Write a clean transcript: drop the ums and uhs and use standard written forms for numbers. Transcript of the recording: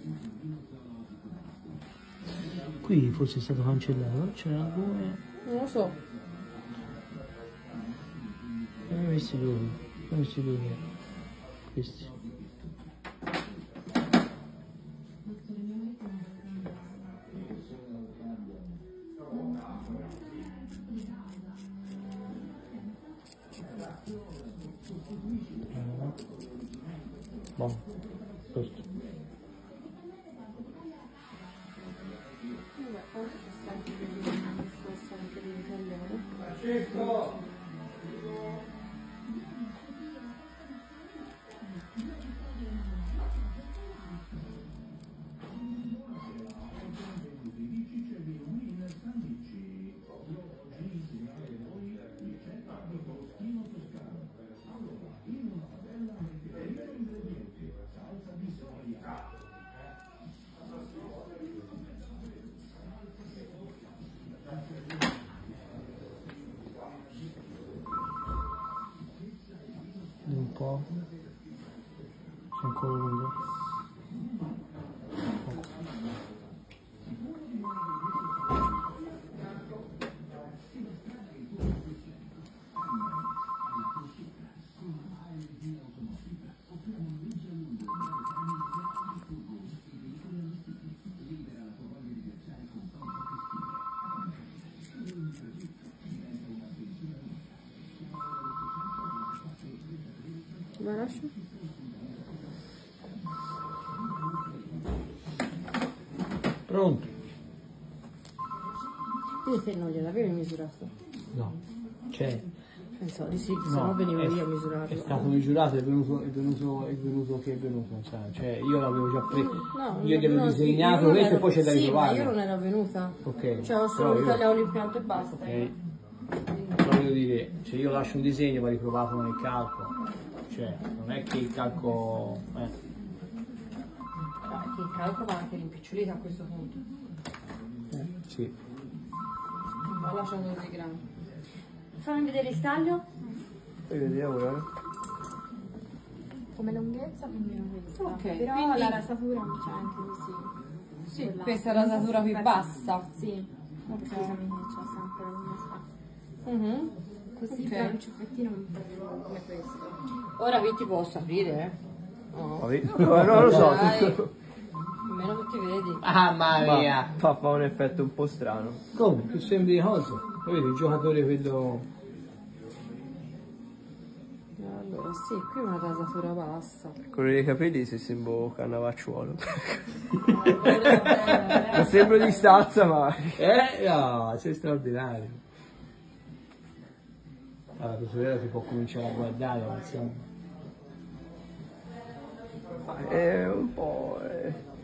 Qui forse è stato cancellato, c'era come... Non lo so. Come messi dove? Questi. Boh, questo. Vabbè, quanto c'è stato anche l'italiano? Un po'. Sono ancora lungo. Ma lascio? Pronto? Quindi te non gliel'avevi misurato? No. C'è. Pensavo di sì, se no venivo io a misurarlo. È stato misurato, è venuto che è venuto, sai. Cioè io l'avevo già preso. No, io gli avevo disegnato questo e poi c'è da sì, ritrovare. ma io non ero venuta. Ok. Cioè ho solo ritagliato l'impianto e basta. Ok. Però voglio dire, se io lascio un disegno va riprovato nel calcolo. Cioè, non è che il calcolo. No, è che il calcolo va anche rimpicciolito a questo punto. Sì. Ma lasciando così grande. Fammi vedere il taglio. Vediamo. Come lunghezza quindi non questa. Ok, Però quindi- la rasatura mi c'è anche così. Sì, Quella- questa è la rasatura più bassa. Sì. Ok. Scusami, c'è sempre la lunghezza. Mhm. Così Ok. però il ciuffettino un po' più come questo. Ora qui ti posso aprire, eh? Oh. Non lo so. Dai. Almeno che ti vedi. Ah, Maria! Fa un effetto un po' strano. Come? Che sembri cosa? Vedi il giocatore vedo. Allora, sì, qui una rasatura bassa. Con i capelli si sembra Cannavacciuolo. Vabbè. Non sembro di stazza, ma... No, sei straordinario. Allora, tua sorella si può cominciare a guardare, ma insomma. È un po'...